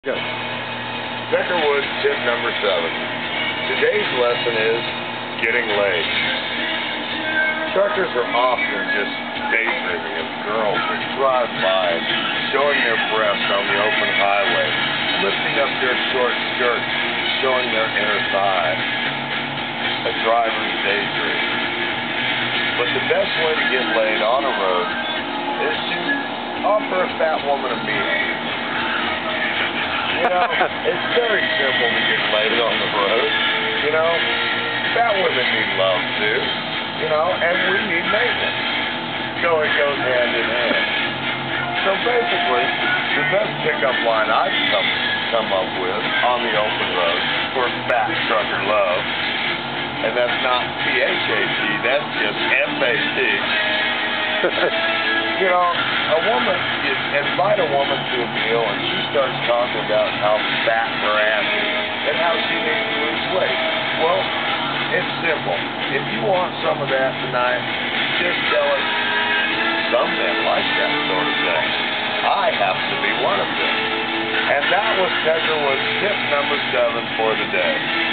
Go. Decker Woods tip number 7. Today's lesson is getting laid. Truckers are often just daydreaming of girls that drive by, showing their breasts on the open highway, lifting up their short skirts, showing their inner thigh. A driver's daydream. But the best way to get laid on a road is to offer a fat woman a meal. You know, it's very simple to get laid on the road. You know, fat women need love too. You know, and we need maintenance. So it goes hand in hand. So basically, the best pickup line I've come up with on the open road for fat trucker love, and that's not P-H-A-T, that's just F-A-T. You know, a woman, you invite a woman to a meal and she starts talking about how fat her ass is and how she needs to lose weight. Well, it's simple. If you want some of that tonight, just tell us. Some men like that sort of thing. I happen to be one of them. And that was Decker Woods tip number 7 for the day.